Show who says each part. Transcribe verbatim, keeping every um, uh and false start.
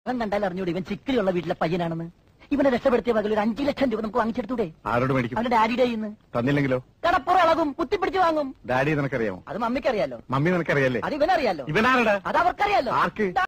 Speaker 1: അവൻ കണ്ടാൽ അറിഞ്ഞൂടെ ഇവൻ ചിക്കിലുള്ള വീട്ടിലെ പയ്യനാണെന്ന്. ഇവനെ രക്ഷപ്പെടുത്തിയ പകൽ ഒരു അഞ്ചു ലക്ഷം രൂപ നമുക്ക് വാങ്ങിച്ചെടുത്തൂടെ?
Speaker 2: ആരോട് മേടിക്കും?
Speaker 1: അവന്റെ ഡാഡിയുടെ ഇന്ന്.
Speaker 2: തന്നില്ലെങ്കിലോ?
Speaker 1: കടപ്പുറം ഇളകും, കുത്തിപ്പിടിച്ച് വാങ്ങും.
Speaker 2: ഡാഡി നിനക്കറിയാമോ?
Speaker 1: അത് മമ്മിക്കറിയാലോ.
Speaker 2: മമ്മി നിനക്കറിയാലോ?
Speaker 1: അത് ഇവനറിയാലോ.
Speaker 2: ഇവനാരടാ?
Speaker 1: അത് അവർക്കറിയാലോ.
Speaker 2: ആർക്ക്?